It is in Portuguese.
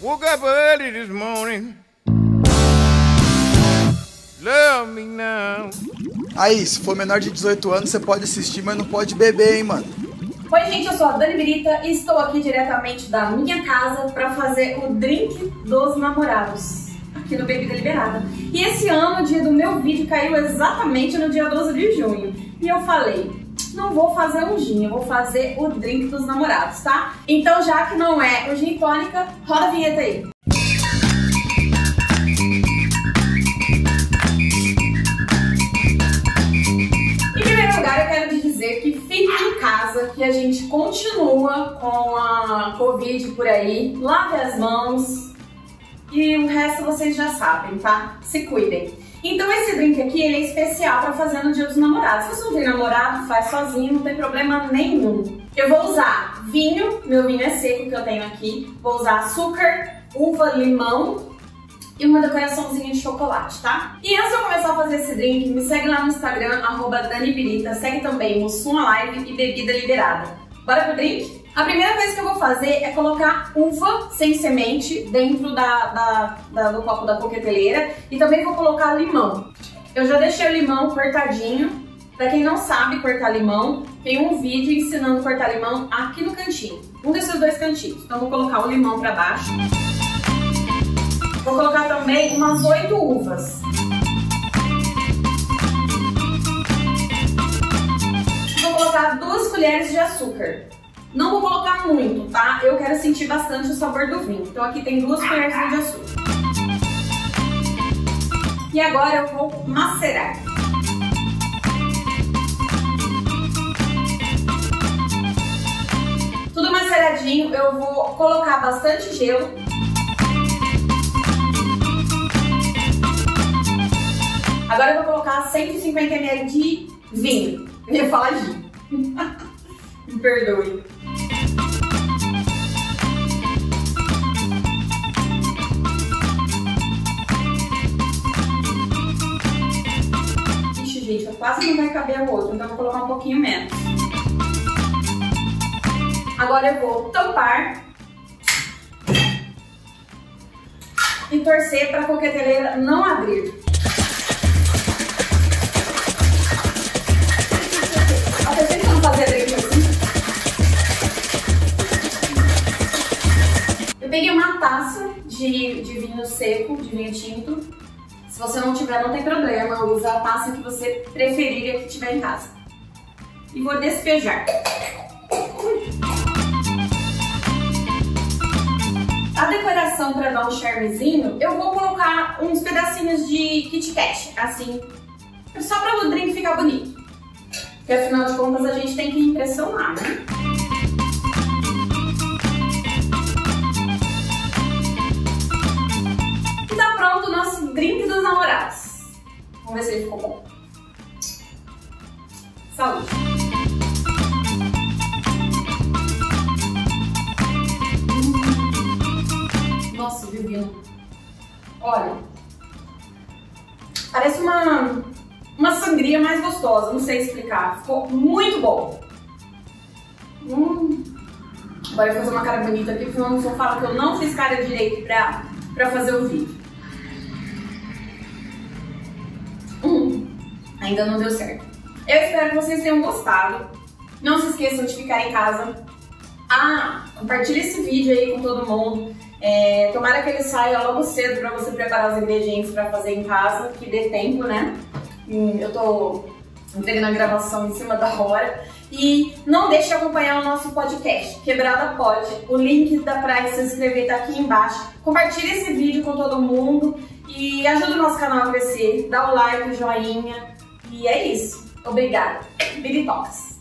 Woke up early this morning. Love me now. Aí, se for menor de 18 anos, você pode assistir, mas não pode beber, hein, mano. Oi, gente, eu sou a Dani Birita e estou aqui diretamente da minha casa para fazer o drink dos namorados aqui no Bebida Liberada. E esse ano, o dia do meu vídeo caiu exatamente no dia 12 de junho. E eu falei, não vou fazer um gin, eu vou fazer o drink dos namorados, tá? Então, já que não é o gin tônica, roda a vinheta aí. Em primeiro lugar, eu quero te dizer que fique em casa, que a gente continua com a Covid por aí. Lave as mãos e o resto vocês já sabem, tá? Se cuidem. Então esse drink aqui, ele é especial para fazer no dia dos namorados. Se você não tem namorado, faz sozinho, não tem problema nenhum. Eu vou usar vinho, meu vinho é seco que eu tenho aqui. Vou usar açúcar, uva, limão e uma decoraçãozinha de chocolate, tá? E antes de eu começar a fazer esse drink, me segue lá no Instagram, @DaniBirita, segue também Mussum Live e Bebida Liberada. Bora pro drink? A primeira coisa que eu vou fazer é colocar uva sem semente dentro do copo da coqueteleira e também vou colocar limão. Eu já deixei o limão cortadinho. Pra quem não sabe cortar limão, tem um vídeo ensinando a cortar limão aqui no cantinho. Um desses dois cantinhos. Então vou colocar o limão pra baixo. Vou colocar também umas 8 uvas. Vou colocar 2 colheres de açúcar. Não vou colocar muito, tá? Eu quero sentir bastante o sabor do vinho. Então aqui tem 2 colheres de açúcar. E agora eu vou macerar. Tudo maceradinho, eu vou colocar bastante gelo. Agora eu vou colocar 150 ml de vinho. Eu ia falar gin. Me perdoe. Ixi, gente, quase não vai caber o outro, então eu vou colocar um pouquinho menos. Agora eu vou tampar e torcer para a coqueteleira não abrir. Eu peguei uma taça de vinho seco, de vinho tinto. Se você não tiver, não tem problema, usa a taça que você preferir que tiver em casa. E vou despejar. A decoração para dar um charmezinho, eu vou colocar uns pedacinhos de Kit Kat, assim, só para o drink ficar bonito. Porque afinal de contas a gente tem que impressionar, né? E tá pronto o nosso drink dos namorados. Vamos ver se ele ficou bom. Saúde! Nossa, divino. Olha, parece uma sangria mais gostosa, não sei explicar. Ficou muito bom. Agora eu vou fazer uma cara bonita aqui, porque eu não falo que eu não fiz cara direito pra fazer o vídeo. Ainda não deu certo. Eu espero que vocês tenham gostado. Não se esqueçam de ficar em casa. Compartilhe esse vídeo aí com todo mundo. Tomara que ele saia logo cedo pra você preparar os ingredientes pra fazer em casa, que dê tempo, né? Eu tô entregando a gravação em cima da hora. E não deixe de acompanhar o nosso podcast, Quebrada Pod. O link pra se inscrever tá aqui embaixo. Compartilhe esse vídeo com todo mundo e ajude o nosso canal a crescer. Dá o like, o joinha. E é isso. Obrigada. Biritox.